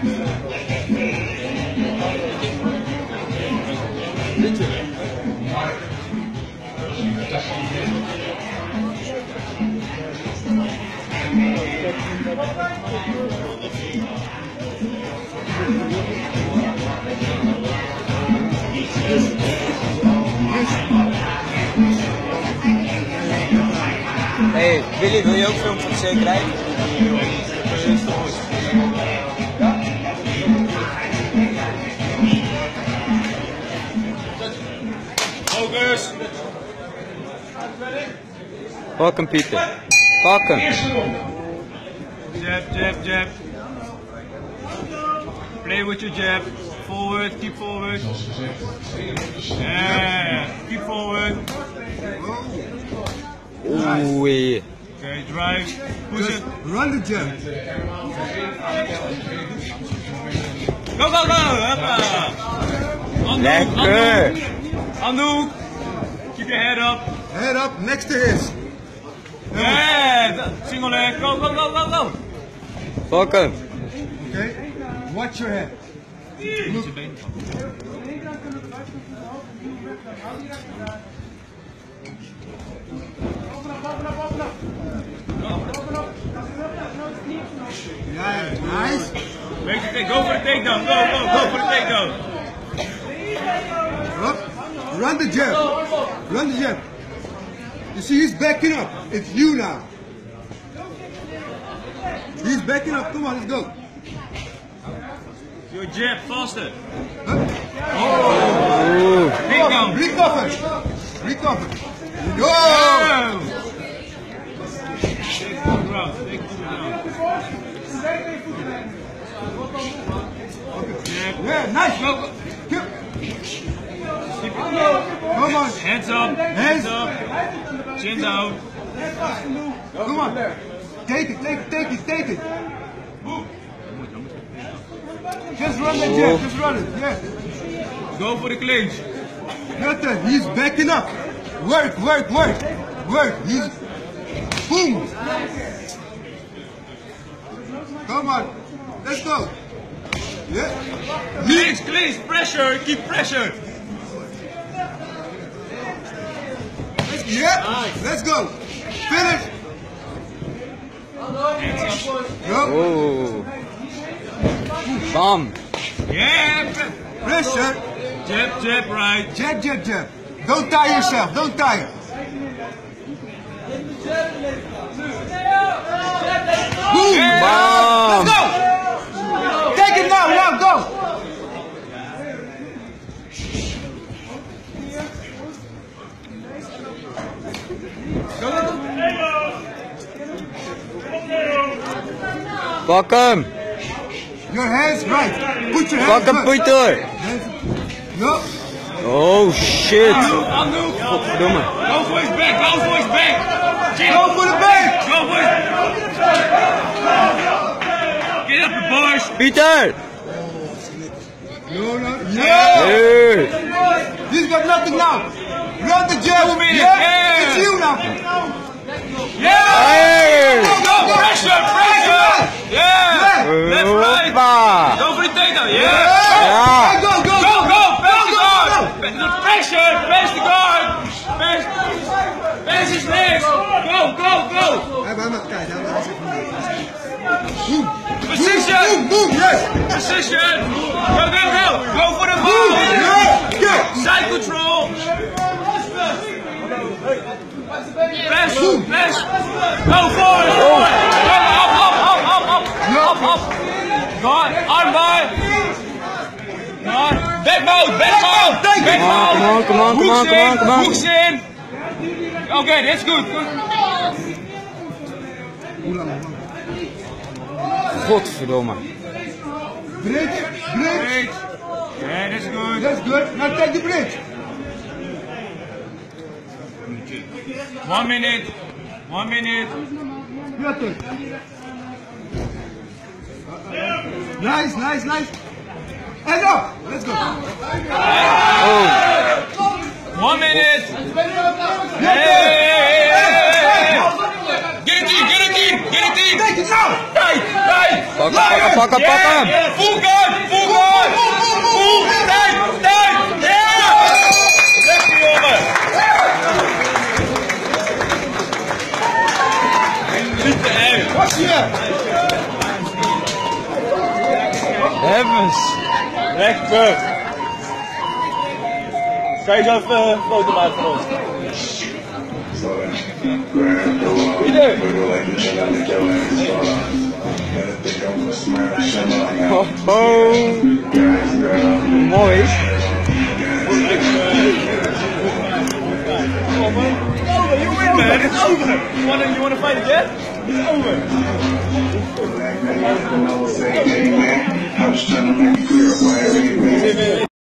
Hey, Willy, wil je ook filmen voor de zekerheid? Focus! Pak hem, Pieter. Pak hem. Jab, jab, jab. Play with your jab. Forward, keep forward. Yeah, keep forward. Oei. Okay, drive. Push it. Run the jab. Go, go, go! Hoppa. Lekker. Anouk. Keep your head up. Head up next to his. Yeah, single leg. Go, go, go, go, go. Pak hem. Okay. Watch your head. Yeah, nice. Go for the takedown. Go, go, go for the takedown. Up. Run the jab. Run the jab. You see, he's backing up. It's you now. He's backing up. Come on, let's go. Your jab faster. Oeh. Takedown. Recover. Recover. Go. Take the ground. Take the ground. Yeah, nice. Go. Come on. Hands up. Hands up. Chin down. Come on. Take it, take it, take it, take it. Just run the jab, just run it, yeah. Go for the clinch. Nothing, he's backing up. Work, work, work. Work, he's... Boom. Come on, let's go. Yeah. Clinch, clinch, pressure, keep pressure. Yeah, let's go. Finish. Go. Oeh. Bam. Yeah. Pressure. Jab, jab, right. Jab, jab, jab. Don't tire yourself, don't tire. Boom. Bam. Let's go. Take it now, now, go. Pak hem. Your hands right. Put your Pak hands hem, right. Pieter. No. Oh shit. Anouk. Godverdomme. Go for his back, go for his back. Go for the back. Go for his... Get up the boys. Pieter. No, no. Yeah. Hey. He's got nothing now. Run the jab. 2 minutes. Yeah. Yeah. It's you now. Yeah. Hey. Go, pressure, pressure. Yeah. Left, right. Hoppa. Go for the takedown. Yeah. Ja. Go, go, Go, go, pass the go, guard. go. The pressure, pass the guard. Pass his legs. Go, go, go. Position. Boom, boom, yes. Position. Go, go, go. Go for the ball. Yeah. Side control. Press, press. Go forward. Up, up, up, up, up. Up, up. Guard, arm bar. Guard. Back mount, back mount. Back mount. Come on, come on, come on, come on. Hooks in. Okay, that's good. Godverdomme. Bridge, bridge. Great. Yeah, that's good. That's good. Now take the bridge. 1 minute. 1 minute. Nothing. Nice, nice, nice. And up. Let's go. Oh. 1 minute. Hey. Get it in, get it in, get it in. niet! Take it out! Nee! Nee! Pak hem! Yeah. Full guard! Full guard! Full! Nee! Ja! Lekker jongen! Niet te erg! What's here? Heavens! Lekker! Kan je zo even een foto maken van ons? Ieder! Mooi! Over, you win man, it's over! You wanna fight again? It's over! I was trying to make it clear why